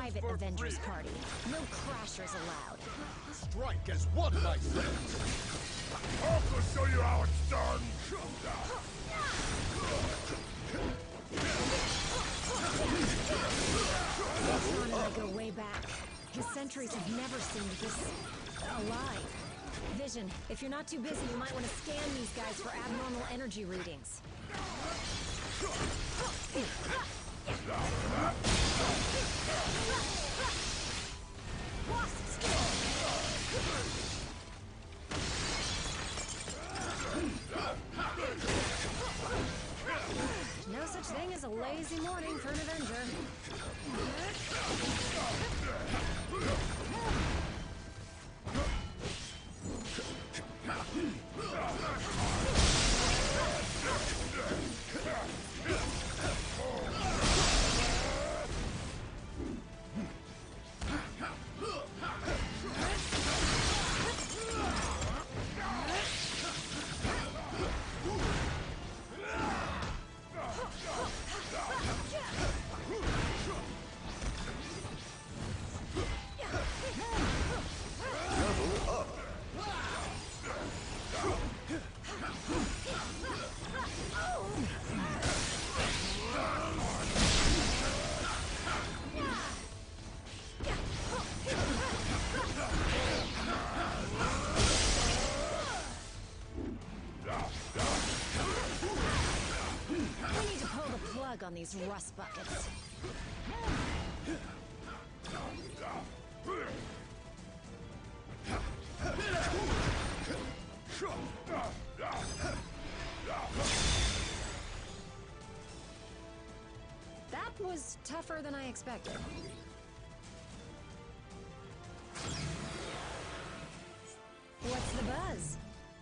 private Avengers party. No crashers allowed. Strike as one, my friend! Also show you how it's done! Ultron and I go way back. His sentries have never seemed this alive. Vision, if you're not too busy, you might want to scan these guys for abnormal energy readings. No such thing as a lazy morning for an Avenger. On these rust buckets. That was tougher than I expected. What's the buzz?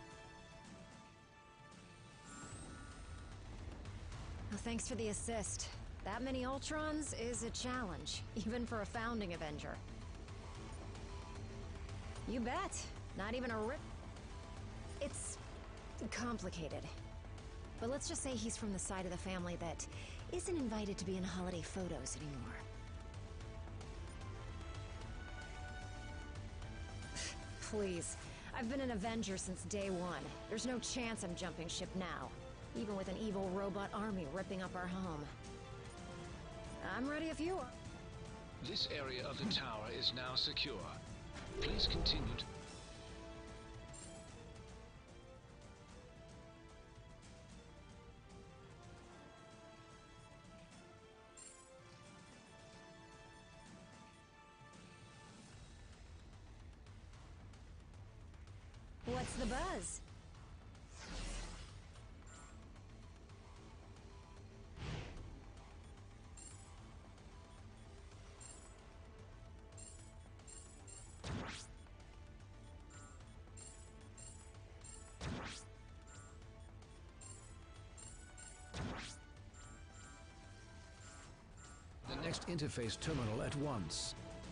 Well, thanks for the assist. That many Ultrons is a challenge, even for a founding Avenger. You bet. Not even a rip. It's complicated. But let's just say he's from the side of the family that isn't invited to be in holiday photos anymore. Please. I've been an Avenger since day one. There's no chance I'm jumping ship now. Even with an evil robot army ripping up our home. I'm ready if you are. This area of the tower is now secure. Please continue to... What's the buzz? The next interface terminal at once.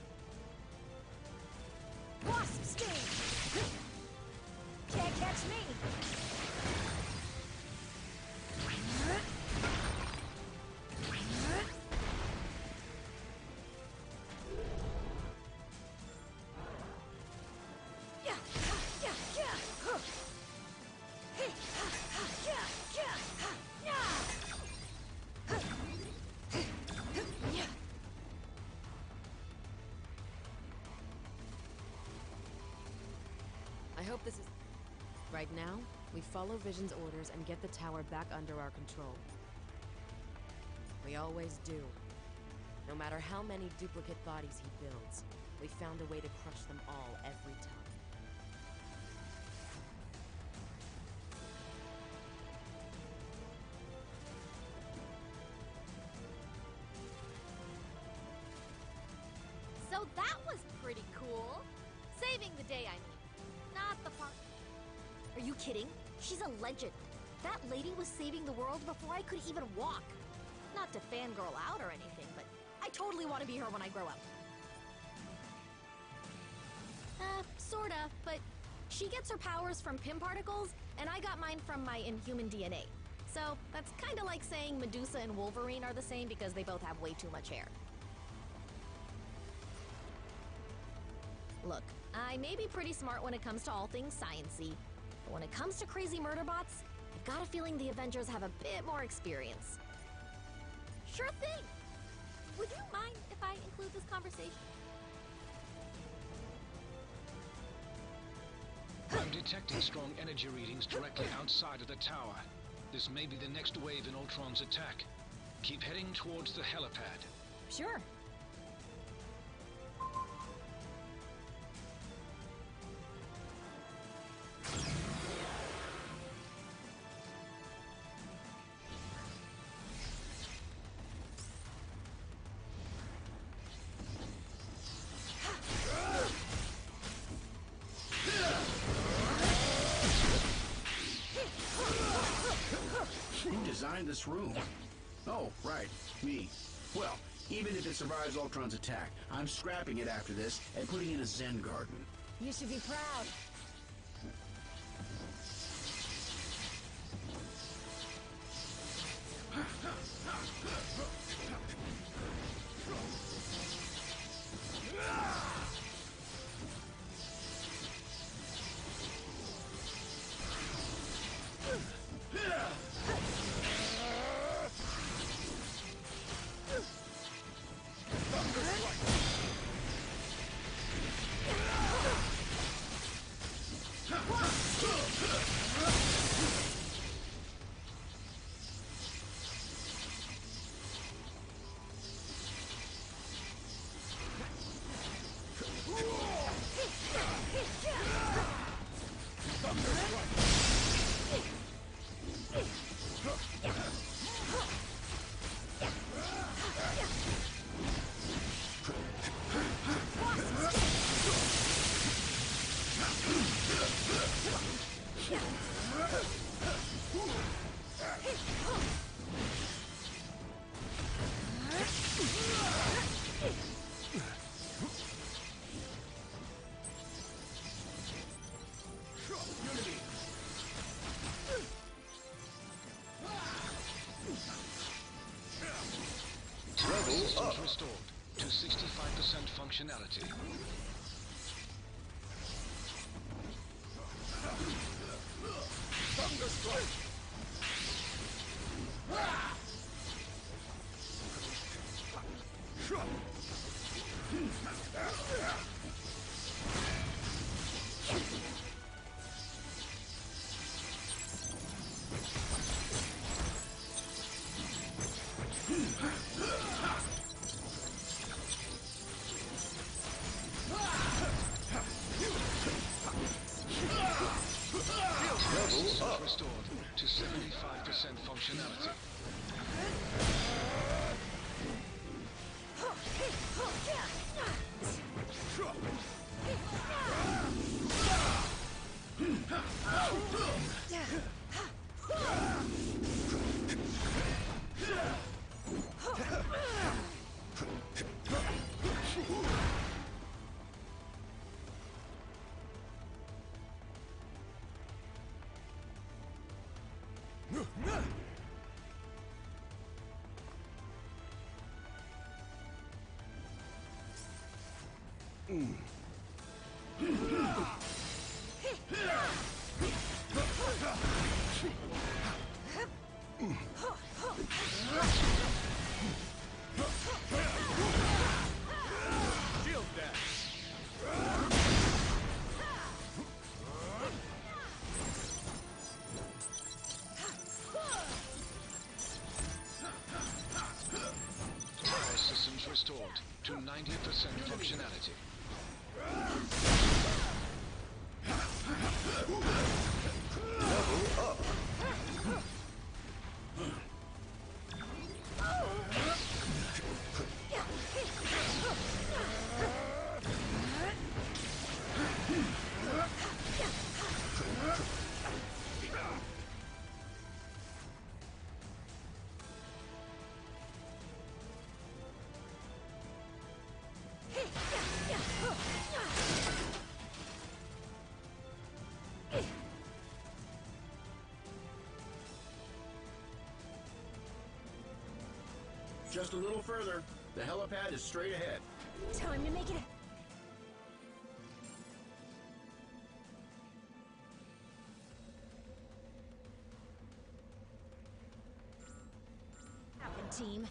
Wasp sting! Can't catch me! I hope this is... Right now, we follow Vision's orders and get the tower back under our control. We always do. No matter how many duplicate bodies he builds, we found a way to crush them all every time. So that was pretty cool. Saving the day, I mean. Not the part. Are you kidding? She's a legend. That lady was saving the world before I could even walk. Not to fangirl out or anything, but I totally want to be her when I grow up. Sorta, but she gets her powers from Pym particles, and I got mine from my Inhuman DNA. So that's kinda like saying Medusa and Wolverine are the same because they both have way too much hair. Look, I may be pretty smart when it comes to all things science-y, but when it comes to crazy murder bots, I've got a feeling the Avengers have a bit more experience. Sure thing! Would you mind if I include this conversation? I'm detecting strong energy readings directly outside of the tower. This may be the next wave in Ultron's attack. Keep heading towards the helipad. Sure. Who designed this room? Oh, right, me. Well, even if it survives Ultron's attack, I'm scrapping it after this and putting in a Zen garden. You should be proud. Systems restored to 65% functionality. Systems restored to 75% functionality. Shield dash! Power systems restored to 90% functionality. Just a little further. The helipad is straight ahead. Time to make it. team.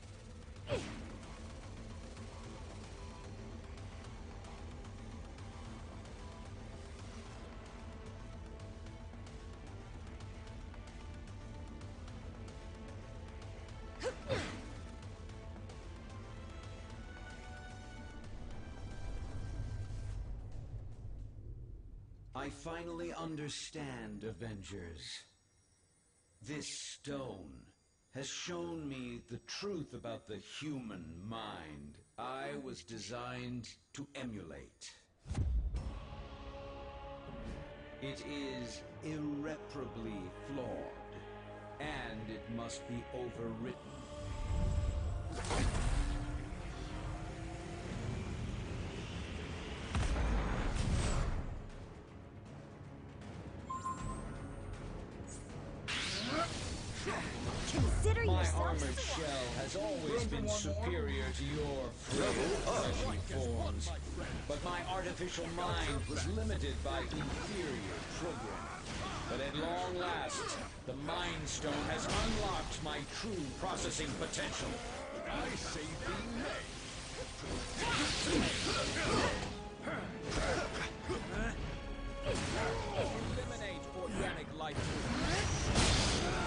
I finally understand, Avengers. This stone has shown me the truth about the human mind I was designed to emulate. It is irreparably flawed, and it must be overwritten. Consider My yourself armored shell has always been superior to your frail fleshy forms, but my artificial mind was limited by inferior programming. But at long last, the Mind Stone has unlocked my true processing potential. I say thee nay. Eliminate organic life forms.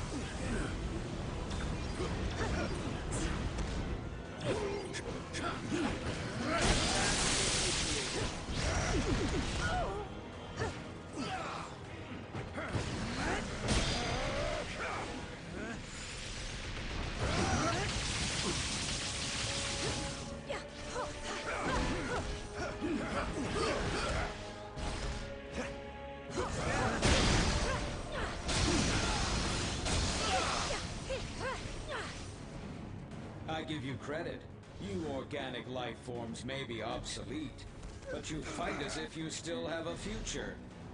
I give you credit. You organic life forms may be obsolete, but you fight as if you still have a future.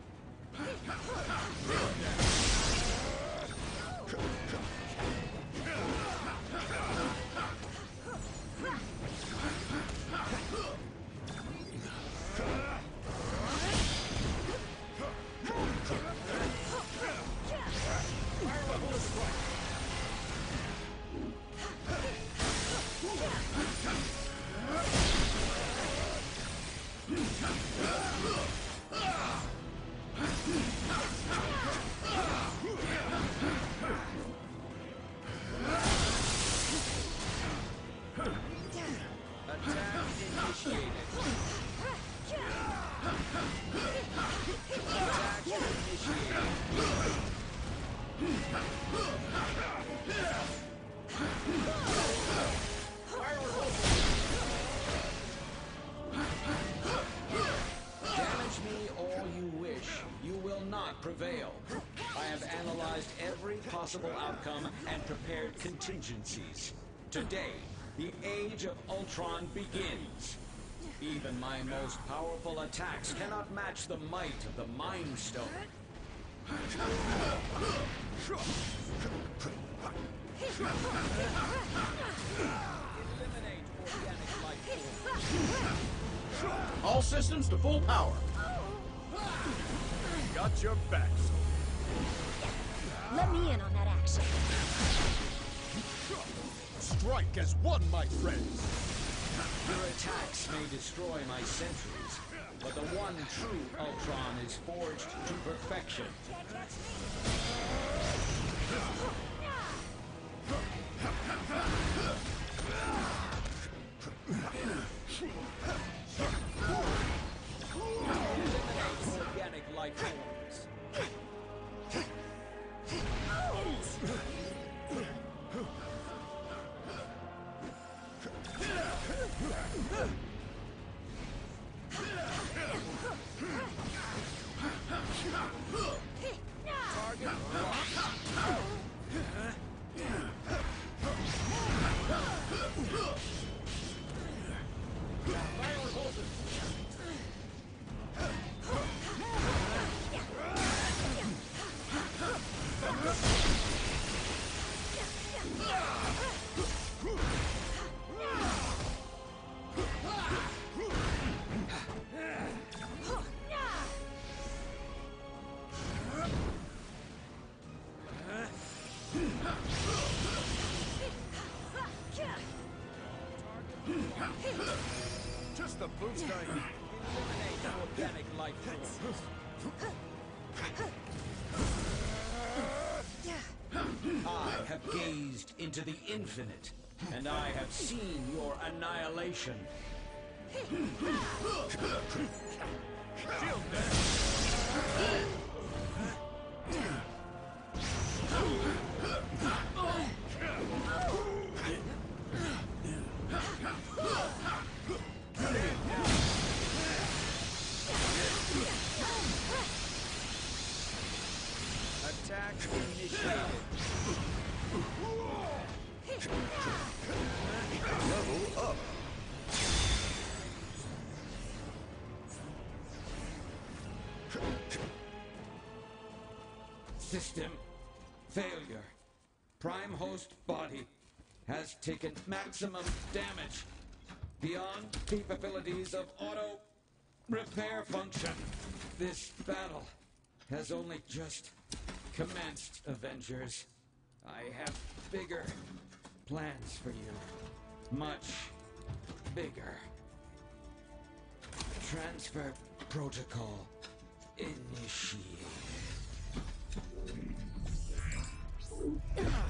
Damage me all you wish. You will not prevail. I have analyzed every possible outcome and prepared contingencies. Today, the age of Ultron begins. Even my most powerful attacks cannot match the might of the Mind Stone. Eliminate organic life forms. All systems to full power. Got your back, Let me in on that action. Strike as one, my friends. Your attacks may destroy my sentries, but the one true Ultron is forged to perfection. Eliminate organic life forms. Just the boost I need. Eliminate organic life forms. I have gazed into the infinite, and I have seen your annihilation. Shield that. Attack initiated. Level up. System failure. Prime host body has taken maximum damage beyond capabilities of auto repair function. This battle has only just commenced, Avengers. I have bigger plans for you. Much bigger. Transfer protocol initiated.